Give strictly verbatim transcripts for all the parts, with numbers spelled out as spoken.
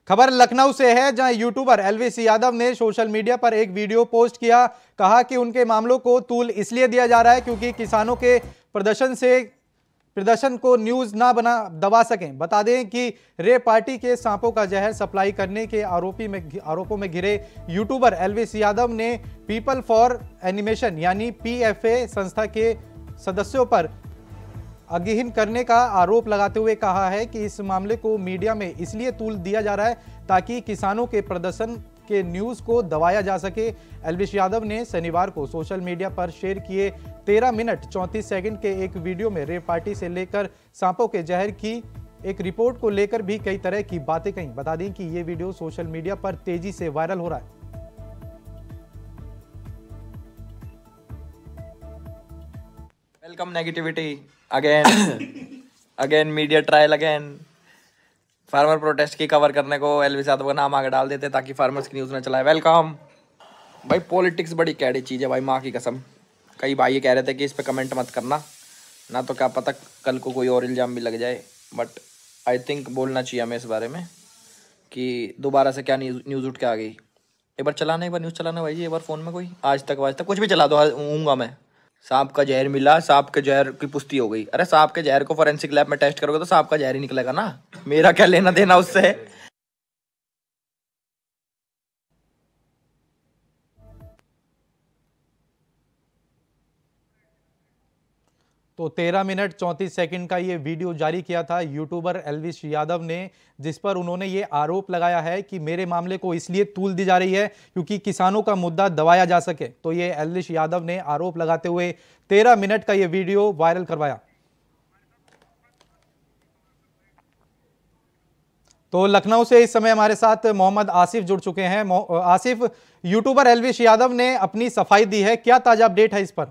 खबर लखनऊ से है, जहां यूट्यूबर एलवीस यादव ने सोशल मीडिया पर एक वीडियो पोस्ट किया। कहा कि उनके मामलों को तूल इसलिए दिया जा रहा है क्योंकि किसानों के प्रदर्शन से प्रदर्शन को न्यूज ना बना दबा सकें। बता दें कि रे पार्टी के सांपों का जहर सप्लाई करने के आरोपी में आरोपों में घिरे यूट्यूबर एलवीस यादव ने पीपल फॉर एनिमेशन यानी पीएफए संस्था के सदस्यों पर अगिहिन करने का आरोप लगाते हुए कहा है कि इस मामले को मीडिया में इसलिए तूल दिया जा रहा है ताकि किसानों के प्रदर्शन के न्यूज को दबाया जा सके। एलवीस यादव ने शनिवार को सोशल मीडिया पर शेयर किए तेरह मिनट चौंतीस सेकंड के एक वीडियो में रे पार्टी से लेकर सांपों के जहर की एक रिपोर्ट को लेकर भी कई तरह की बातें कही। बता दें कि ये वीडियो सोशल मीडिया पर तेजी से वायरल हो रहा है। Welcome negativity again again media trial again. Farmer protest की कवर करने को एलवीस यादव का नाम आगे डाल देते ताकि फार्मर्स की न्यूज़ में चलाए। वेलकम भाई, पॉलिटिक्स बड़ी कैडी चीज़ है भाई, माँ की कसम। कई भाई ये कह रहे थे कि इस पे कमेंट मत करना, ना तो क्या पता कल को कोई और इल्ज़ाम भी लग जाए। बट आई थिंक बोलना चाहिए हमें इस बारे में कि दोबारा से क्या न्यूज़ न्यूज़ उठ के आ गई। एक बार चलाना, एक बार न्यूज़ चलाना भाई, एक बार फ़ोन में कोई आज तक आज तक कुछ भी चला दो, हूँगा मैं। सांप का जहर मिला, सांप के जहर की पुष्टि हो गई। अरे सांप के जहर को फोरेंसिक लैब में टेस्ट करोगे तो सांप का जहर ही निकलेगा ना, मेरा क्या लेना देना उससे। तो तेरह मिनट चौंतीस सेकंड का ये वीडियो जारी किया था यूट्यूबर एलवीस यादव ने, जिस पर उन्होंने ये आरोप लगाया है कि मेरे मामले को इसलिए तूल दी जा रही है क्योंकि किसानों का मुद्दा दबाया जा सके। तो ये एलवीस यादव ने आरोप लगाते हुए तेरह मिनट का ये वीडियो वायरल करवाया। तो लखनऊ से इस समय हमारे साथ मोहम्मद आसिफ जुड़ चुके हैं। आसिफ, यूट्यूबर एलवीस यादव ने अपनी सफाई दी है, क्या ताजा अपडेट है इस पर?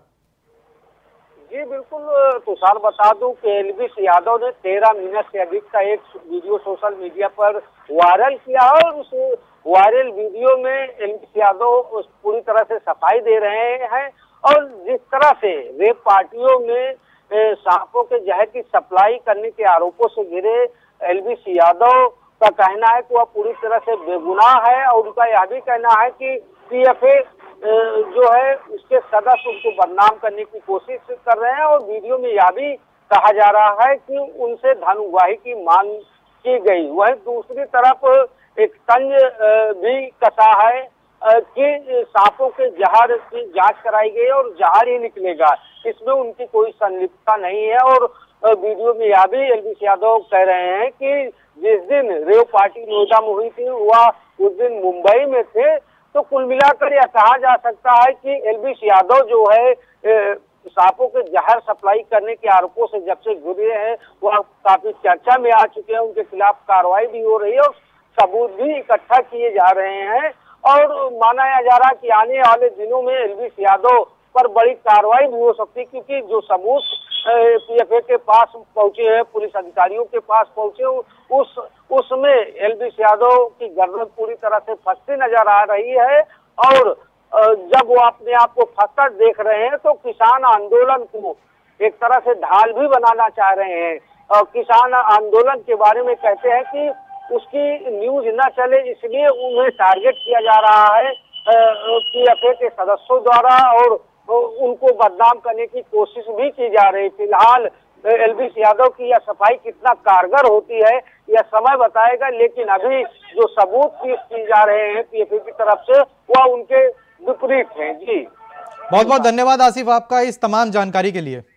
जी बिल्कुल तुषार, बता दूं कि एलवीस यादव ने तेरह मिनट से अधिक का एक वीडियो सोशल मीडिया पर वायरल किया और उस वायरल वीडियो में एलवीस यादव पूरी तरह से सफाई दे रहे हैं। और जिस तरह से रेप पार्टियों में सांपों के जहर की सप्लाई करने के आरोपों से घिरे एलवीस यादव का कहना है कि वह पूरी तरह से बेगुनाह है। और उनका यह भी कहना है कि पीएफए जो है उसके सदस्य उनको बदनाम करने की कोशिश कर रहे हैं। और वीडियो में यह भी कहा जा रहा है कि उनसे धन उगाही की मांग की गई। वहीं दूसरी तरफ एक तंज भी कसा है कि सांपों के जहर की जांच कराई गई और जहर ही निकलेगा, इसमें उनकी कोई संलिप्तता नहीं है। और वीडियो में यह भी एलवीस यादव कह रहे हैं कि जिस दिन रेव पार्टी नोएडा में हुई थी वह उस दिन मुंबई में थे। तो कुल मिलाकर यह कहा जा सकता है कि एलवीस यादव जो है सांपों के जहर सप्लाई करने के आरोपों से जब से जुड़े हैं वह काफी चर्चा में आ चुके हैं। उनके खिलाफ कार्रवाई भी हो रही है और सबूत भी इकट्ठा किए जा रहे हैं। और माना जा रहा है कि आने वाले दिनों में एलवीस यादव पर बड़ी कार्रवाई भी हो सकती है, क्योंकि जो सबूत पीएफए के पास पहुंचे हैं, पुलिस अधिकारियों के पास पहुंचे, उस उसमें एलवीस यादव की गर्दन पूरी तरह से फंसती नजर आ रही है। और जब वो अपने आप को फंसता देख रहे हैं तो किसान आंदोलन को एक तरह से ढाल भी बनाना चाह रहे हैं। और किसान आंदोलन के बारे में कहते हैं कि उसकी न्यूज न चले, इसलिए उन्हें टारगेट किया जा रहा है पीएफए के सदस्यों द्वारा और उनको बदनाम करने की कोशिश भी की जा रही है। फिलहाल एलवीस यादव की यह सफाई कितना कारगर होती है यह समय बताएगा, लेकिन अभी जो सबूत पेश किए जा रहे हैं पीएफए की तरफ से वह उनके विपरीत हैं। जी बहुत बहुत धन्यवाद आसिफ आपका इस तमाम जानकारी के लिए।